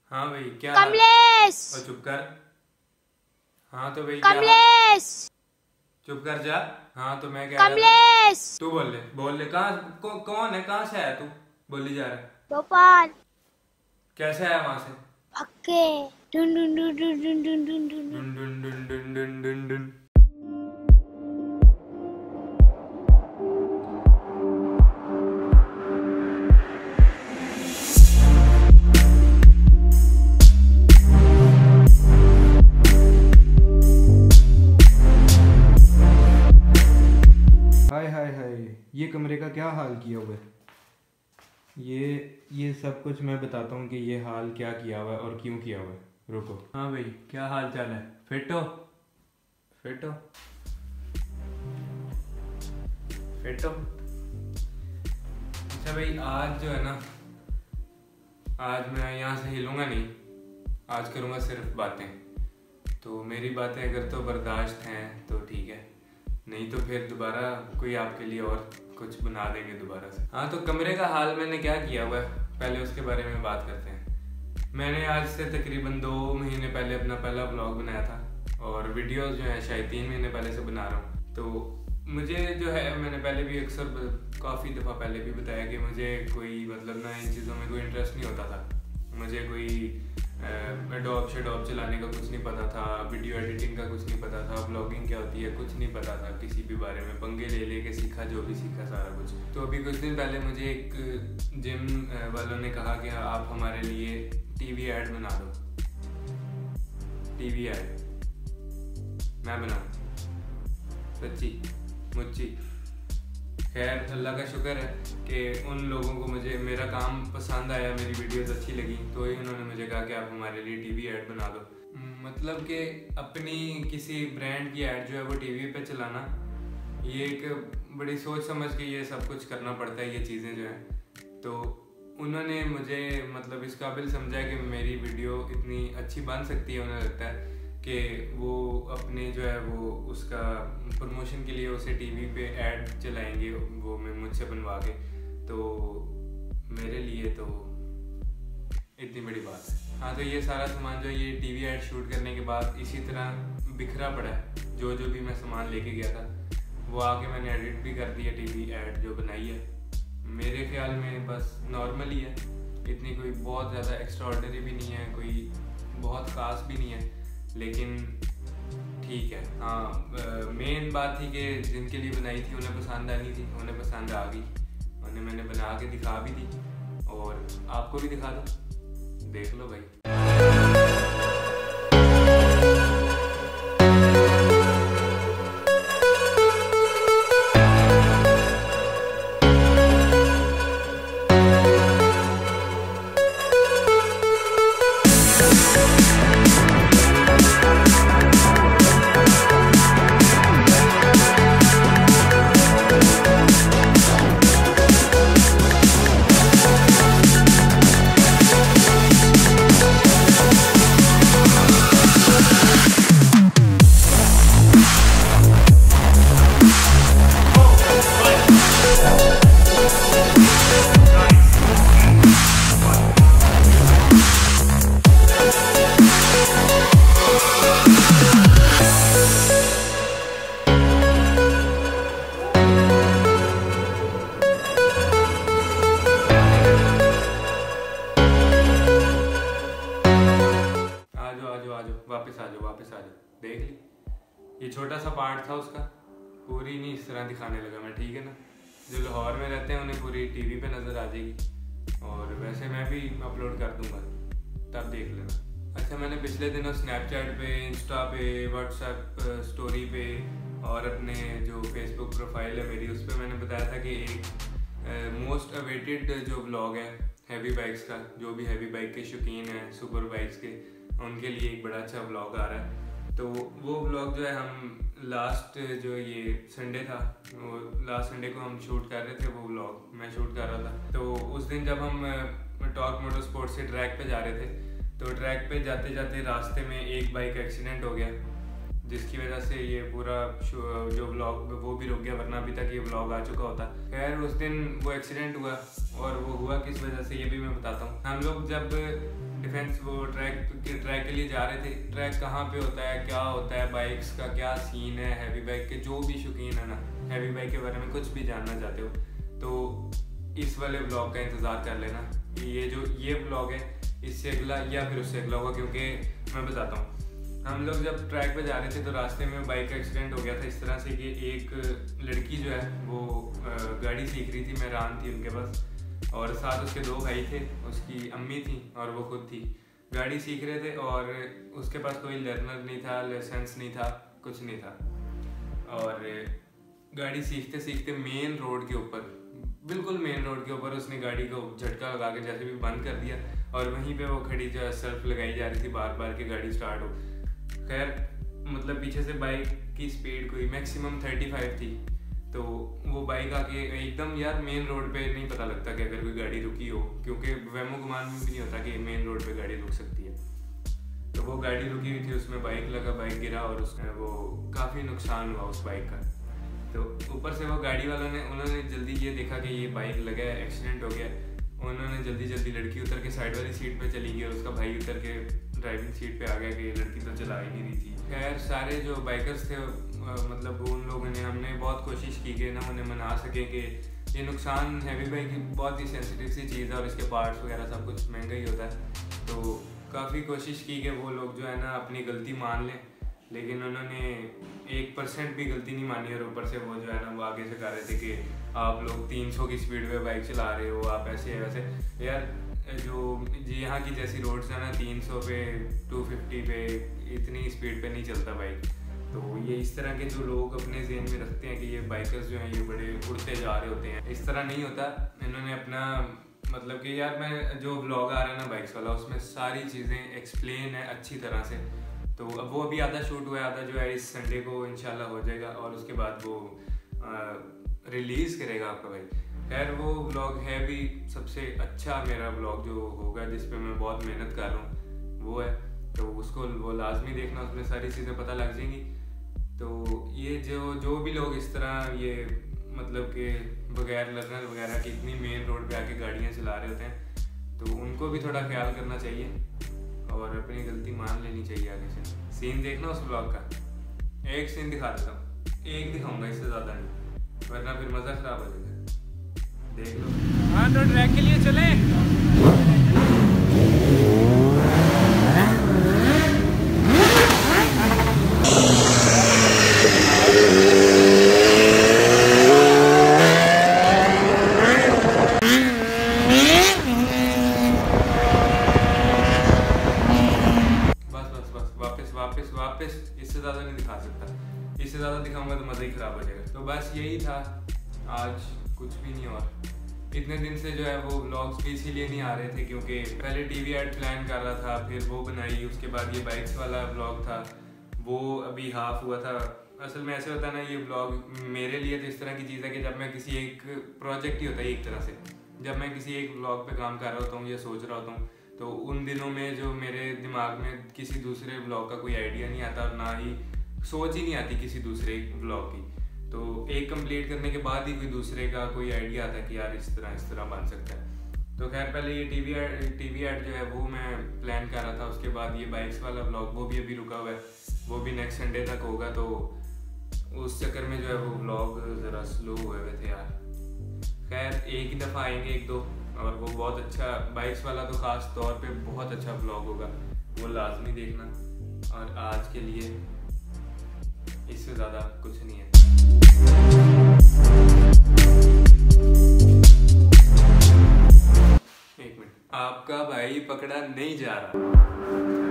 हाँ भाई क्या कमलेश। और चुप कर। हाँ तो भाई कमलेश। चुप कर जा। हाँ तो मैं कह रहा था कमलेश। तू बोल ले कहाँ कौन है, कहाँ से आया तू? बोली जा रहा है। भोपाल। कैसे आया वहां से? पक्के। डुन डुन डुन डुन डुन डुन डुन डुन। डुन डुन डुन डुन डुन डुन डुन। हाय हाय हाय, ये कमरे का क्या हाल किया हुआ है? ये सब कुछ मैं बताता हूँ कि ये हाल क्या किया हुआ है और क्यों किया हुआ है। रुको। हाँ भाई क्या हाल चाल है? फिट हो? फिट हो? फिट हो? अच्छा भाई, आज जो है ना, आज मैं यहाँ से हिलूंगा नहीं। आज करूँगा सिर्फ बातें। तो मेरी बातें अगर तो बर्दाश्त हैं तो ठीक है, नहीं तो फिर दोबारा कोई आपके लिए और कुछ बना देंगे दोबारा से। हाँ तो कमरे का हाल मैंने क्या किया हुआ है, पहले उसके बारे में बात करते हैं। मैंने आज से तकरीबन 2 महीने पहले अपना पहला ब्लॉग बनाया था और वीडियोस जो है शायद 3 महीने पहले से बना रहा हूँ। तो मुझे जो है, मैंने पहले भी अक्सर काफ़ी दफ़ा पहले भी बताया कि मुझे कोई मतलब ना इन चीज़ों में कोई इंटरेस्ट नहीं होता था। मुझे कोई एडोब शेडोब चलाने का कुछ नहीं पता था, वीडियो एडिटिंग का कुछ नहीं पता था, ब्लॉगिंग क्या होती है कुछ नहीं पता था, किसी भी बारे में पंगे ले के सीखा, जो भी सीखा सारा कुछ। तो अभी कुछ दिन पहले मुझे एक जिम वालों ने कहा कि आप हमारे लिए टीवी ऐड बना दो। टीवी ऐड मैं बनाऊँ? सच्ची मुच्ची? खैर अल्लाह का शुक्र है कि उन लोगों को मेरा काम पसंद आया, मेरी वीडियोस अच्छी लगी, तो ही उन्होंने मुझे कहा कि आप हमारे लिए टीवी ऐड बना दो। मतलब कि अपनी किसी ब्रांड की ऐड जो है वो टीवी पे चलाना, ये एक बड़ी सोच समझ के ये सब कुछ करना पड़ता है, ये चीज़ें जो हैं। तो उन्होंने मुझे मतलब इस काबिल समझा कि मेरी वीडियो इतनी अच्छी बन सकती है, उन्हें लगता है कि वो अपने जो है वो उसका प्रमोशन के लिए उसे टीवी पे ऐड चलाएंगे, वो मैं मुझसे बनवा के। तो मेरे लिए तो इतनी बड़ी बात है। हाँ तो ये सारा सामान जो है ये टीवी ऐड शूट करने के बाद इसी तरह बिखरा पड़ा है। जो भी मैं सामान लेके गया था वो आके मैंने एडिट भी कर दिया। टीवी ऐड जो बनाई है मेरे ख्याल में बस नॉर्मल ही है, इतनी कोई बहुत ज़्यादा एक्स्ट्राऑर्डिनरी भी नहीं है, कोई बहुत ख़ास भी नहीं है, लेकिन ठीक है। हाँ मेन बात थी कि जिनके लिए बनाई थी उन्हें पसंद आनी थी, उन्हें पसंद आ गई, उन्हें मैंने बना के दिखा भी दी और आपको भी दिखा दो, देख लो भाई। वापस आ जाओ। देख ली, ये छोटा सा पार्ट था उसका, पूरी नहीं इस तरह दिखाने लगा मैं, ठीक है ना। जो लाहौर में रहते हैं उन्हें पूरी टीवी पे नज़र आ जाएगी, और वैसे मैं भी अपलोड कर दूंगा, तब देख लेना। अच्छा, मैंने पिछले दिनों स्नैपचैट पे, इंस्टा पे, व्हाट्सएप स्टोरी पे और अपने जो फेसबुक प्रोफाइल है मेरी, उस पर मैंने बताया था कि एक मोस्ट अवेटेड जो व्लॉग है हैवी बाइक्स का, जो भी हैवी बाइक के शौकीन हैं, सुपर बाइक्स के, उनके लिए एक बड़ा अच्छा व्लॉग आ रहा है। तो वो व्लॉग जो है हम लास्ट जो ये संडे था, वो लास्ट संडे को हम शूट कर रहे थे, वो व्लॉग मैं शूट कर रहा था। तो उस दिन जब हम टॉर्क मोटर स्पोर्ट्स से ट्रैक पे जा रहे थे, तो ट्रैक पे जाते जाते रास्ते में एक बाइक का एक्सीडेंट हो गया, जिसकी वजह से ये पूरा जो व्लॉग वो भी रुक गया, वरना अभी तक ये व्लॉग आ चुका होता। खैर उस दिन वो एक्सीडेंट हुआ, और वो हुआ किस वजह से ये भी मैं बताता हूँ। हम लोग जब डिफेंस वो ट्रैक के लिए जा रहे थे। ट्रैक कहाँ पे होता है, क्या होता है, बाइक्स का क्या सीन है, हैवी बाइक के जो भी शौकीन है ना, हैवी बाइक के बारे में कुछ भी जानना चाहते हो तो इस वाले ब्लॉग का इंतज़ार कर लेना। ये ब्लॉग है, इससे अगला या फिर उससे अगला होगा, क्योंकि मैं बताता हूँ। हम लोग जब ट्रैक पे जा रहे थे तो रास्ते में बाइक का एक्सीडेंट हो गया था इस तरह से कि एक लड़की जो है वो गाड़ी सीख रही थी, मेहरान थी उनके पास, और साथ उसके 2 भाई थे, उसकी अम्मी थी और वो खुद थी। गाड़ी सीख रहे थे और उसके पास कोई लर्नर नहीं था, लाइसेंस नहीं था, कुछ नहीं था। और गाड़ी सीखते सीखते मेन रोड के ऊपर, बिल्कुल मेन रोड के ऊपर उसने गाड़ी को झटका लगा के जैसे भी बंद कर दिया, और वहीं पे वो खड़ी जो है सर्फ लगाई जा रही थी बार बार कि गाड़ी स्टार्ट हो। खैर मतलब पीछे से बाइक की स्पीड कोई मैक्सिमम 35 थी, तो वो बाइक आके एकदम, यार मेन रोड पे नहीं पता लगता कि अगर कोई गाड़ी रुकी हो, क्योंकि वहमो गुमान में भी नहीं होता कि मेन रोड पे गाड़ी रुक सकती है। तो वो गाड़ी रुकी हुई थी, उसमें बाइक लगा, बाइक गिरा और उसमें वो काफ़ी नुकसान हुआ उस बाइक का। तो ऊपर से वो गाड़ी वालों ने, उन्होंने जल्दी ये देखा कि ये बाइक लगा है, एक्सीडेंट हो गया, उन्होंने जल्दी लड़की उतर के साइड वाली सीट पे चली गई और उसका भाई उतर के ड्राइविंग सीट पे आ गया कि लड़की तो चला ही नहीं रही थी। खैर सारे जो बाइकर्स थे मतलब उन लोगों ने, हमने बहुत कोशिश की कि ना उन्हें मना सके कि ये नुकसान, हैवी बाइक की बहुत ही सेंसिटिव सी चीज़ है और इसके पार्ट्स वगैरह सब कुछ महंगा ही होता है। तो काफ़ी कोशिश की कि वो लोग जो है ना अपनी गलती मान लें, लेकिन उन्होंने 1% भी गलती नहीं मानी। और ऊपर से वो जो है ना वो आगे से कह रहे थे कि आप लोग 300 की स्पीड पे बाइक चला रहे हो, आप ऐसे है वैसे। यार जो यहाँ की जैसी रोड्स है ना, 300 पे 250 पे इतनी स्पीड पे नहीं चलता बाइक। तो ये इस तरह के जो लोग अपने ज़हन में रखते हैं कि ये बाइकर्स जो हैं ये बड़े उड़ते जा रहे होते हैं, इस तरह नहीं होता। इन्होंने अपना मतलब कि यार मैं जो व्लॉग आ रहा है ना बाइक्स वाला, उसमें सारी चीज़ें एक्सप्लेन है अच्छी तरह से। तो अब वो अभी आधा शूट हुआ है, आधा जो है इस संडे को इंशाल्लाह हो जाएगा और उसके बाद वो रिलीज़ करेगा आपका भाई। खैर वो व्लॉग है भी सबसे अच्छा मेरा व्लॉग जो होगा, जिस पे मैं बहुत मेहनत कर रहा हूँ, वो है। तो उसको वो लाजमी देखना, उसमें सारी चीज़ें पता लग जाएंगी। तो ये जो भी लोग इस तरह ये मतलब कि बगैर लर्नर वगैरह की इतनी मेन रोड पे आके गाड़ियाँ चला रहे होते हैं, तो उनको भी थोड़ा ख्याल करना चाहिए और अपनी गलती मान लेनी चाहिए आगे से। सीन देखना उस ब्लॉग का, एक सीन दिखा देता हूँ, एक दिखाऊंगा, इससे ज़्यादा नहीं, वरना फिर मज़ा ख़राब हो जाएगा। देख लो। हाँ तो ट्रैक के लिए चले। वापस इससे ज़्यादा नहीं दिखा सकता, इससे ज़्यादा दिखाऊंगा तो मज़ा ही ख़राब हो जाएगा। तो बस यही था आज, कुछ भी नहीं। और इतने दिन से जो है वो व्लॉग्स भी इसीलिए नहीं आ रहे थे क्योंकि पहले टीवी ऐड प्लान कर रहा था, फिर वो बनाई, उसके बाद ये बाइक्स वाला व्लॉग था, वो अभी हाफ हुआ था। असल में ऐसे होता है ना, ये व्लॉग मेरे लिए तो इस तरह की चीज़ है कि जब मैं किसी एक प्रोजेक्ट ही होता है एक तरह से, जब मैं किसी एक व्लॉग पे काम कर रहा होता हूँ या सोच रहा होता हूँ, तो उन दिनों में जो मेरे दिमाग में किसी दूसरे व्लॉग का कोई आइडिया नहीं आता और ना ही सोच ही नहीं आती किसी दूसरे व्लॉग की। तो एक कंप्लीट करने के बाद ही कोई दूसरे का कोई आइडिया आता है कि यार इस तरह बन सकता है। तो खैर पहले ये टीवी ऐड जो है वो मैं प्लान कर रहा था, उसके बाद ये बाइक्स वाला व्लॉग वो भी अभी रुका हुआ है, वो भी नेक्स्ट संडे तक होगा। तो उस चक्कर में जो है वो व्लॉग ज़रा स्लो हुए थे यार। खैर एक ही दफ़ा आएंगे, 1-2, और वो बहुत अच्छा, बाइक्स वाला तो ख़ास तौर पे बहुत अच्छा व्लॉग होगा, वो लाजमी देखना। और आज के लिए इससे ज़्यादा कुछ नहीं है। एक मिनट, आपका भाई पकड़ा नहीं जा रहा।